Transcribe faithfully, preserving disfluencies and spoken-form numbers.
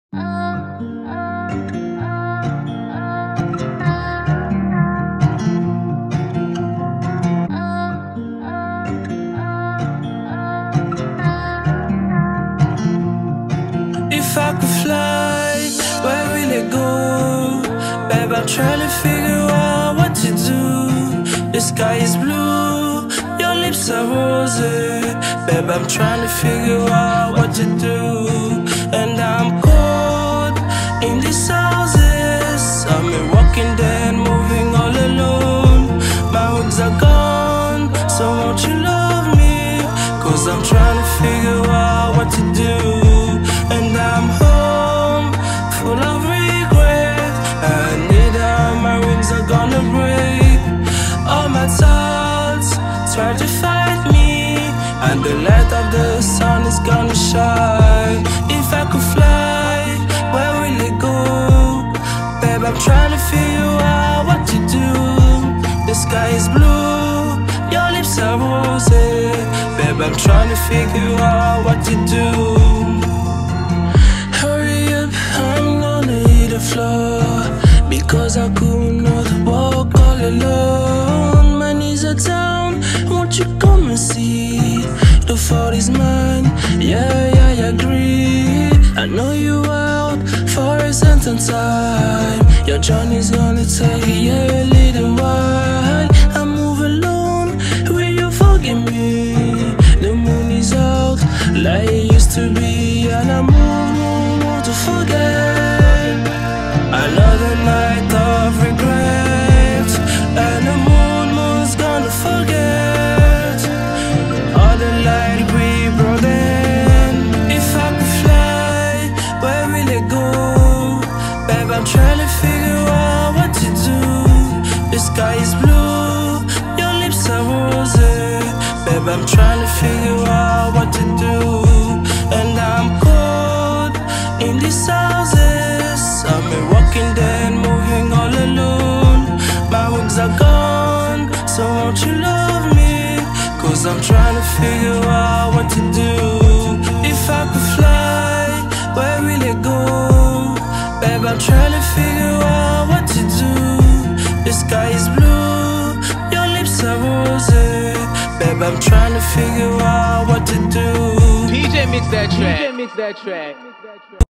If I could fly, where will it go? Babe, I'm trying to figure out what to do. The sky is blue, your lips are rosy. Babe, I'm trying to figure out what to do. And I'm cold in these houses. I'm here walking dead, moving all alone. My hooks are gone, so won't you love me? Cause I'm trying to figure out what to do. And I'm home, full of regret. I need out, my wings are gonna break. All my thoughts try to fight me, and the light of the sun is gonna shine. If I could fly, where will it go? Babe, I'm trying to figure out what to do. The sky is blue, your lips are rosy. Babe, I'm trying to figure out what to do. Floor, because I could not walk all alone. My knees are down, won't you come and see? The fault is mine, yeah, yeah, I agree. I know you out for a certain time. Your journey's gonna take a little while. I move alone, will you forgive me? The moon is out like it used to be, and I move, move, move to forget. Another night of regret, and the moon, moon's gonna forget all the light we brought in. If I could fly, where will it go? Babe, I'm trying to figure out what to do. The sky is blue, your lips are rosy. Babe, I'm trying to figure out what to do. And I'm cold in these houses. I'm here walking dead, moving all alone. My hooks are gone, so won't you love me? Cause I'm trying to figure out what to do. If I could fly, where will it go? Babe, I'm trying to figure out what to do. The sky is blue, your lips are rosy. Babe, I'm trying to figure out what to do. P J mix that track. P J mix that track.